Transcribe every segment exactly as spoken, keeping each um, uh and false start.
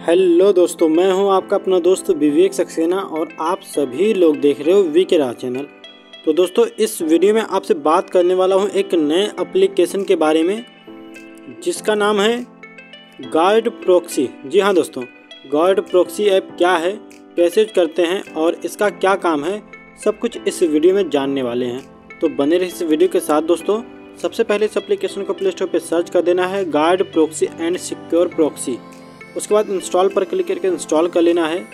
Hello दोस्तों, मैं हूं आपका अपना दोस्त विवेक सक्सेना और आप सभी लोग देख रहे हो वी के राज चैनल। तो दोस्तों, इस वीडियो में आपसे बात करने वाला हूं एक नए एप्लीकेशन के बारे में जिसका नाम है गार्ड प्रॉक्सी। जी हाँ दोस्तों, गार्ड प्रॉक्सी ऐप क्या है, कैसे यूज करते हैं और इसका क्या काम है, सब कुछ इस वीडियो में जानने वाले हैं। तो बने रहिए इस वीडियो के साथ दोस्तों। सबसे पहले इस एप्लीकेशन को प्ले स्टोर पर सर्च कर देना है, guard proxy and secure proxy. उसके बाद इंस्टॉल पर क्लिक करके इंस्टॉल कर लेना है।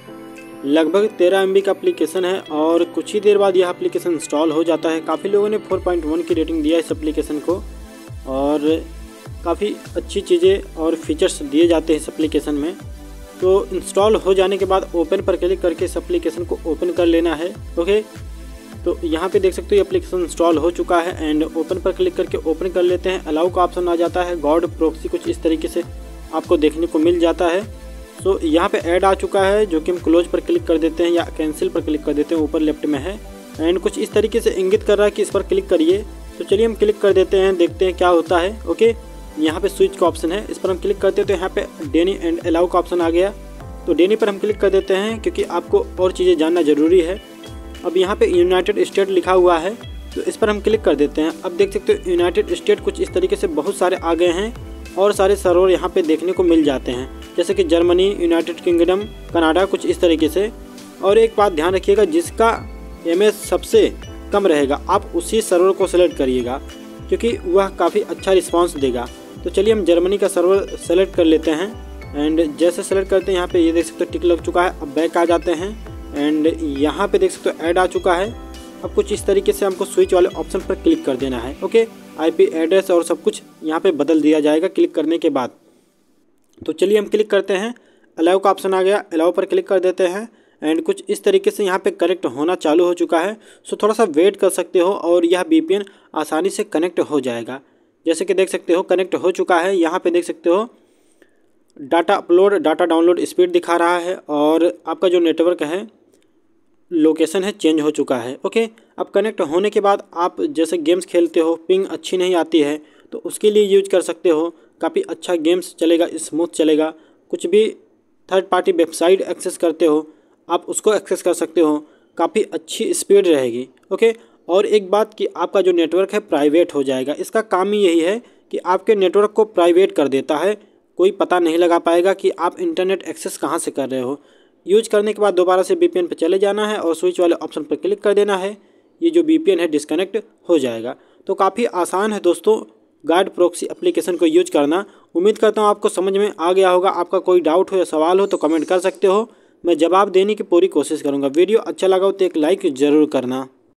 लगभग तेरह एम बी का एप्लीकेशन है और कुछ ही देर बाद यह एप्लीकेशन इंस्टॉल हो जाता है। काफ़ी लोगों ने चार पॉइंट एक की रेटिंग दिया इस एप्लीकेशन को और काफ़ी अच्छी चीज़ें और फीचर्स दिए जाते हैं इस एप्लीकेशन में। तो इंस्टॉल हो जाने के बाद ओपन पर क्लिक करके इस एप्लीकेशन को ओपन कर लेना है। ओके, तो यहाँ पे देख सकते हो एप्लीकेशन इंस्टॉल हो चुका है एंड ओपन पर क्लिक करके ओपन कर लेते हैं। अलाउ का ऑप्शन आ जाता है। गार्ड प्रॉक्सी कुछ इस तरीके से आपको देखने को मिल जाता है। सो यहाँ पे ऐड आ चुका है जो कि हम क्लोज पर क्लिक कर देते हैं या कैंसिल पर क्लिक कर देते हैं, ऊपर लेफ्ट में है एंड कुछ इस तरीके से इंगित कर रहा है कि इस पर क्लिक करिए। तो चलिए हम क्लिक कर देते हैं, देखते हैं क्या होता है। ओके, यहाँ पे स्विच का ऑप्शन है, इस पर हम क्लिक करते हैं तो यहाँ पे डेनी एंड अलाउ का ऑप्शन आ गया। तो डेनी पर हम क्लिक कर देते हैं क्योंकि आपको और चीज़ें जानना ज़रूरी है। अब यहाँ पे यूनाइटेड स्टेट लिखा हुआ है तो इस पर हम क्लिक कर देते हैं। अब देख सकते हो यूनाइटेड स्टेट कुछ इस तरीके से बहुत सारे आ गए हैं और सारे सर्वर यहाँ पे देखने को मिल जाते हैं, जैसे कि जर्मनी, यूनाइटेड किंगडम, कनाडा, कुछ इस तरीके से। और एक बात ध्यान रखिएगा, जिसका एम एस सबसे कम रहेगा आप उसी सर्वर को सेलेक्ट करिएगा क्योंकि वह काफ़ी अच्छा रिस्पांस देगा। तो चलिए हम जर्मनी का सर्वर सेलेक्ट कर लेते हैं एंड जैसे सेलेक्ट करते हैं यहाँ पे ये देख सकते हो टिक लग चुका है। अब बैक आ जाते हैं एंड यहाँ पे देख सकते हो ऐड आ चुका है। अब कुछ इस तरीके से हमको स्विच वाले ऑप्शन पर क्लिक कर देना है। ओके, आईपी एड्रेस और सब कुछ यहाँ पे बदल दिया जाएगा क्लिक करने के बाद। तो चलिए हम क्लिक करते हैं, अलाउ का ऑप्शन आ गया, अलाउ पर क्लिक कर देते हैं एंड कुछ इस तरीके से यहाँ पे कनेक्ट होना चालू हो चुका है। सो थोड़ा सा वेट कर सकते हो और यह वीपीएन आसानी से कनेक्ट हो जाएगा। जैसे कि देख सकते हो कनेक्ट हो चुका है। यहाँ पे देख सकते हो data upload, data download speed दिखा रहा है और आपका जो नेटवर्क है, लोकेशन है, चेंज हो चुका है। ओके, अब कनेक्ट होने के बाद आप जैसे गेम्स खेलते हो, पिंग अच्छी नहीं आती है तो उसके लिए यूज कर सकते हो। काफ़ी अच्छा गेम्स चलेगा, स्मूथ चलेगा। कुछ भी थर्ड पार्टी वेबसाइट एक्सेस करते हो आप उसको एक्सेस कर सकते हो, काफ़ी अच्छी स्पीड रहेगी। ओके, और एक बात कि आपका जो नेटवर्क है प्राइवेट हो जाएगा। इसका काम ही यही है कि आपके नेटवर्क को प्राइवेट कर देता है, कोई पता नहीं लगा पाएगा कि आप इंटरनेट एक्सेस कहाँ से कर रहे हो। यूज करने के बाद दोबारा से वीपीएन पर चले जाना है और स्विच वाले ऑप्शन पर क्लिक कर देना है। ये जो वीपीएन है डिस्कनेक्ट हो जाएगा। तो काफ़ी आसान है दोस्तों गार्ड प्रॉक्सी एप्लीकेशन को यूज करना। उम्मीद करता हूँ आपको समझ में आ गया होगा। आपका कोई डाउट हो या सवाल हो तो कमेंट कर सकते हो, मैं जवाब देने की पूरी कोशिश करूँगा। वीडियो अच्छा लगा हो तो एक लाइक ज़रूर करना।